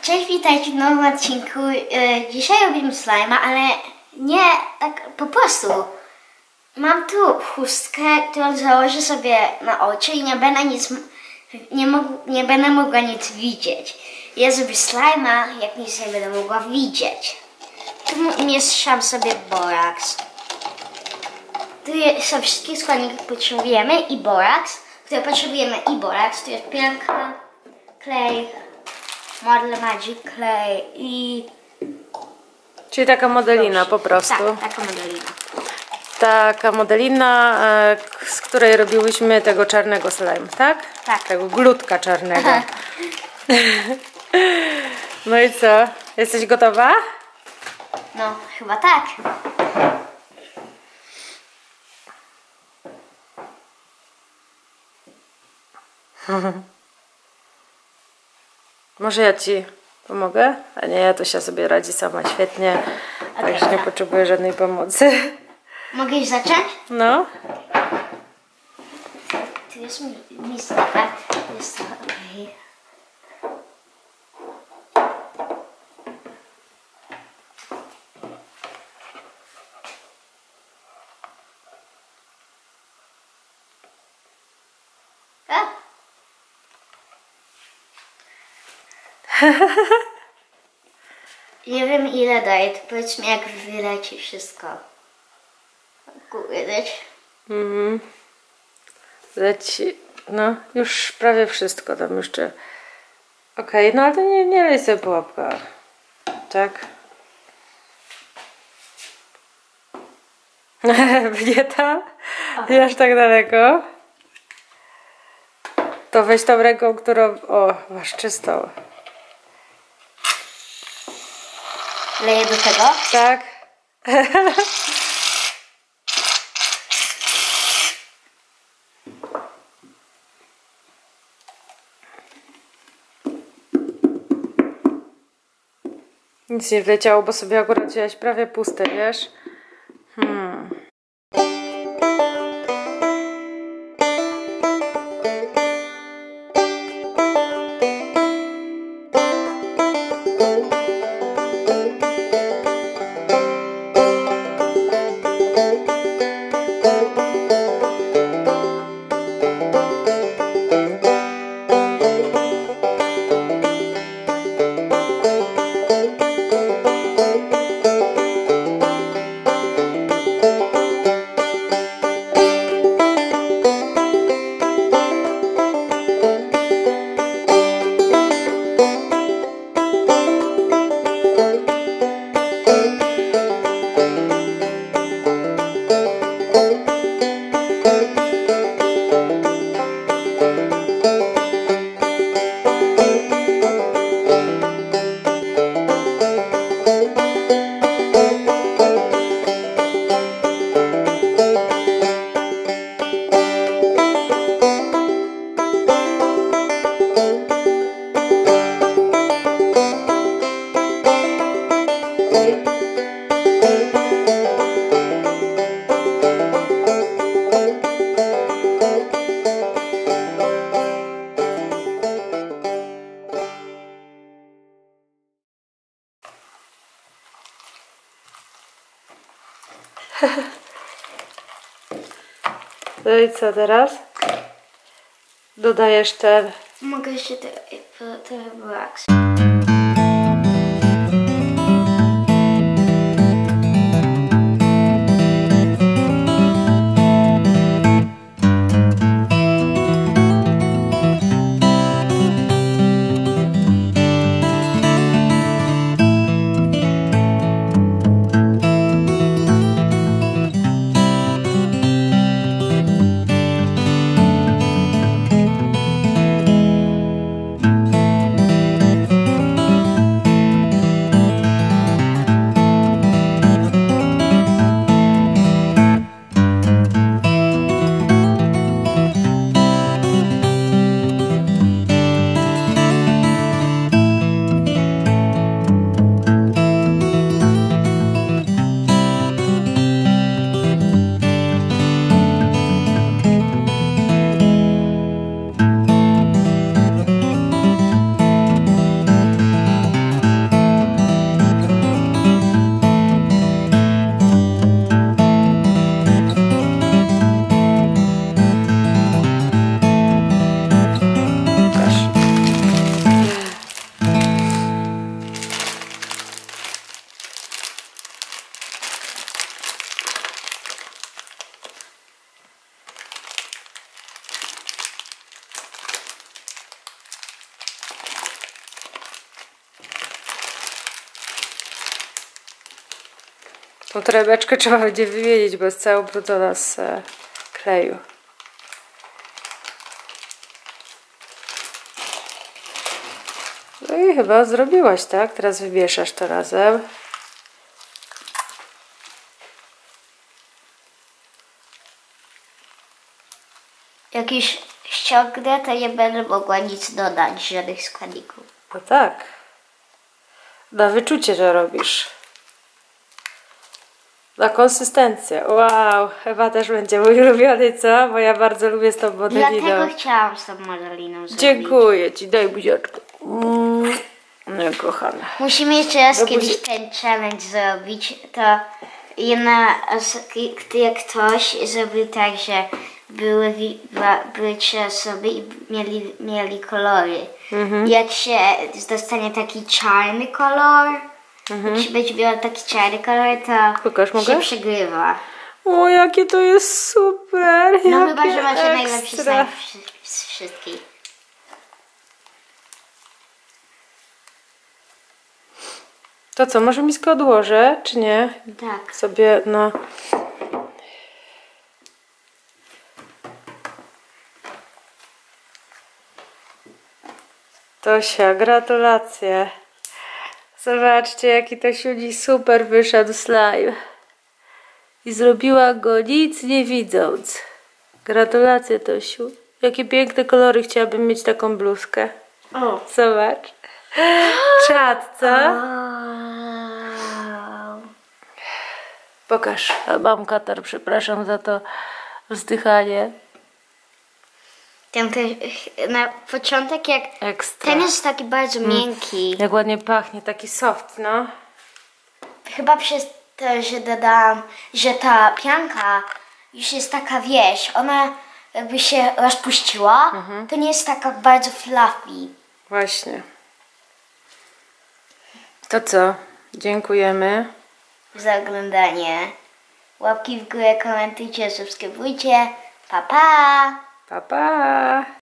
Cześć, witajcie w nowym odcinku. Dzisiaj robimy slajma, ale nie tak po prostu. Mam tu chustkę, którą założę sobie na oczy i nie będę mogła nic widzieć. Ja zrobię slajma, jak nic nie będę mogła widzieć. Tu mieszam sobie boraks. Tu są wszystkie składniki, które potrzebujemy i boraks. Tu jest pianka, klej, Model Magic Clay i... Czyli taka modelina po prostu. Tak, taka modelina. Taka modelina, z której robiłyśmy tego czarnego slime, tak? Tak. Tego glutka czarnego. No i co? Jesteś gotowa? No, chyba tak. Może ja ci pomogę? A nie, to się sobie radzi sama świetnie. Także nie potrzebuję żadnej pomocy. Mogę już zacząć? No. Tu jest miejsce, tak? Jest to, okej. Nie wiem ile daje, to powiedz mi jak wyleci wszystko. Widać? Leci. No, już prawie wszystko tam jeszcze. Okej, no ale to nie lej sobie po łapkach. Tak? Nie ta? Nie aż tak daleko. To weź tą ręką, którą... O, masz czystą. Leję do tego? Tak. Nic nie wleciało, bo sobie akurat wzięłaś prawie puste, wiesz? No i co teraz? Dodajesz te... Mogę jeszcze trochę boraks. Tą torebeczkę trzeba będzie wymienić, bo jest cała ubrudzona z kleju. No i chyba zrobiłaś, tak? Teraz wymieszasz to razem. Jak już ściągnę, to nie będę mogła nic dodać, żadnych składników. No tak. Na wyczucie, że robisz. Na konsystencję. Wow, chyba też będzie mój ulubiony, co? Bo ja bardzo lubię z tą modeliną. Dlatego chciałam z tą modeliną zrobić. Dziękuję ci, daj buziaczkę. No kochana. Musimy jeszcze raz Do kiedyś buzi- ten challenge zrobić. To jak ktoś zrobił tak, że były 3 osoby i mieli kolory. Jak się dostanie taki czarny kolor, jak się będzie miał taki czarny kolor, to Pokaż, się mogę? przegrywa. O, jakie to jest super! No jakie chyba, że macie najlepszy ekstra. smak z wszystkich. To co, może miskę odłożę, czy nie? Tak. Sobie, no... Tosia, gratulacje. Zobaczcie, jaki to siudzi super wyszedł slime. I zrobiła go nic nie widząc. Gratulacje, Tosiu. Jakie piękne kolory, chciałabym mieć taką bluzkę. O. Zobacz. Czad, co? Pokaż. Mam katar, przepraszam za to wzdychanie. Ten na początek jak Ekstra. ten jest taki bardzo miękki. Jak ładnie pachnie, taki soft, no. Chyba przez to, że dodałam, że ta pianka już jest taka, wiesz, ona jakby się rozpuściła, to nie jest taka bardzo fluffy. Właśnie. To co? Dziękujemy. Za oglądanie. Łapki w górę, komentujcie, subskrybujcie. Pa, pa! Pa, pa!